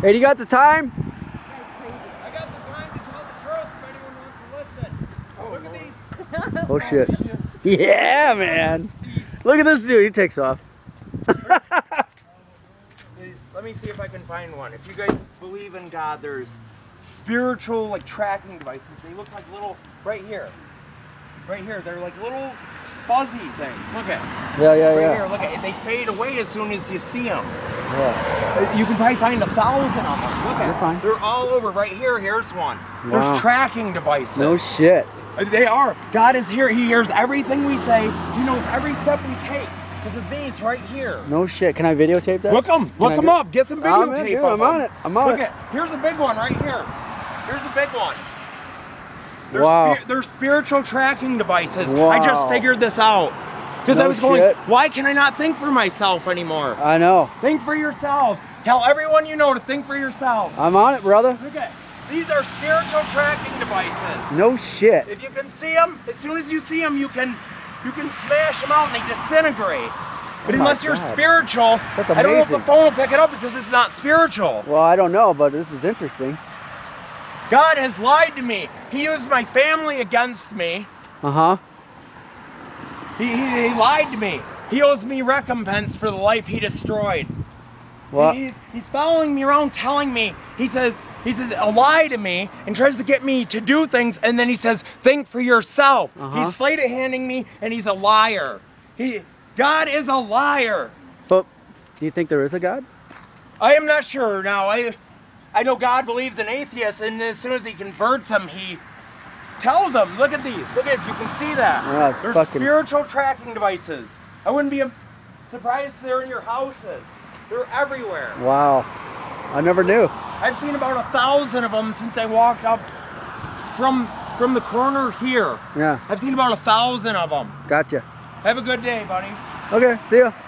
Hey, you got the time? I got the time to tell the truth if anyone wants to listen. Look at these. Oh shit. Yeah, man. Look at this dude. He takes off. Let me see if I can find one. If you guys believe in God, there's spiritual like tracking devices. They look like little, right here. Right here, they're like little fuzzy things. Look at Yeah, yeah, right yeah. here, look at they fade away as soon as you see them. Yeah. You can probably find 1,000 of them. Look at You're fine. They're all over right here. Here's one. Wow. There's tracking devices. No shit. They are. God is here. He hears everything we say. He knows every step we take. Because of these right here. No shit. Can I videotape that? Look them up. Get some I'm videotape. in, I'm on it. I'm on Look it. at, here's a big one right here. Here's a big one. Wow. They're spiritual tracking devices. Wow. I just figured this out. Because No I was going, shit. why can I not think for myself anymore? I know. Think for yourselves. Tell everyone you know to think for yourselves. I'm on it, brother. Look at, these are spiritual tracking devices. No shit. If you can see them, as soon as you see them, you can smash them out and they disintegrate. But Oh unless my you're God. spiritual, That's I don't know if the amazing. phone will pick it up because it's not spiritual. Well, I don't know, but this is interesting. God has lied to me. He used my family against me. Uh-huh. He lied to me. He owes me recompense for the life he destroyed. What? He's following me around telling me, he says a lie to me and tries to get me to do things, and then he says, think for yourself. Uh-huh. He's sleight of handing me, and he's a liar. God is a liar. But do you think there is a God? I am not sure now. I know God believes in atheists, and as soon as he converts them, he tells them, look at these. Look at, you can see that. Yeah, it's They're fucking- spiritual tracking devices. I wouldn't be surprised if they're in your houses. They're everywhere. Wow. I never knew. I've seen about 1,000 of them since I walked up from the corner here. Yeah. I've seen about 1,000 of them. Gotcha. Have a good day, buddy. Okay, see ya.